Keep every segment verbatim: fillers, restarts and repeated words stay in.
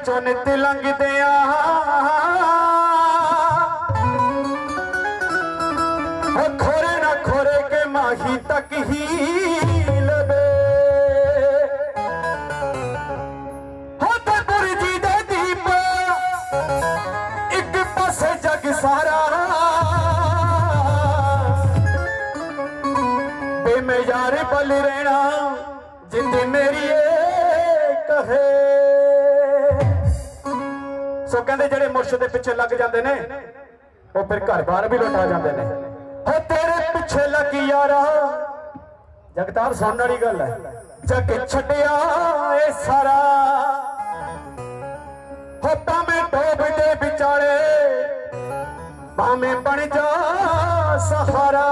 पिछों नित लंघदे खोरे ना खोरे के माही तक ही लबे होते गुरजी दे दीप एक पासे जग सारा बेमयार बल रहना जिंदे मेरी कहे सो कहते जेड़े मुर्शद दे पिछे लग जाते ने वो फिर घर बार भी लुटा जाते ने हो तेरे पिछे लगी यारा जगतार सुनने वाली गल है जग छड्डिया ए सारा हो भावें डोब दे विचाले भावें बन जा सहारा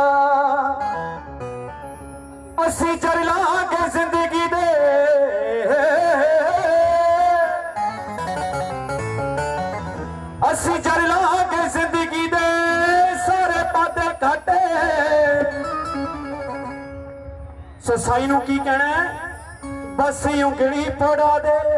असी चर लागे जिंदगी दे असी चर लागे जिंदगी दे सारे पाते घाटे ससाई नू की कहना बस यूं गिणी पड़ा दे